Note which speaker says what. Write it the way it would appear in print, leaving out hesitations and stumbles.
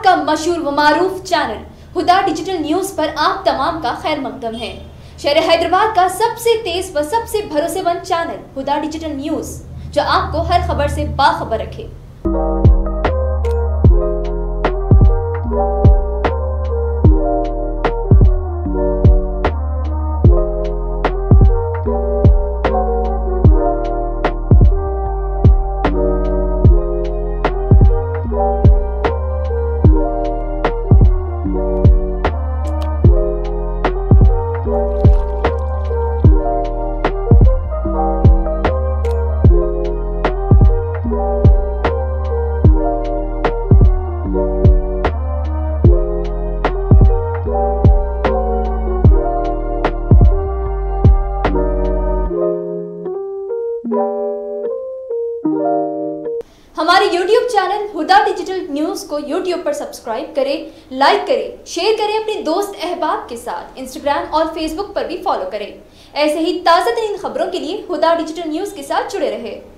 Speaker 1: आपका मशहूर व मारूफ चैनल हुदा डिजिटल न्यूज पर आप तमाम का खैर मकदम है। शहर हैदराबाद का सबसे तेज व सबसे भरोसेमंद चैनल हुदा डिजिटल न्यूज, जो आपको हर खबर से बाखबर रखे। हमारे YouTube channel Huda digital news को YouTube पर सब्सक्राइब करें, लाइक करें, शेयर करें अपने दोस्त अहबाब के साथ। Instagram और Facebook पर भी फॉलो करें। ऐसे ही ताज़ा तरीन खबरों के लिए हुदा डिजिटल न्यूज के साथ जुड़े रहें।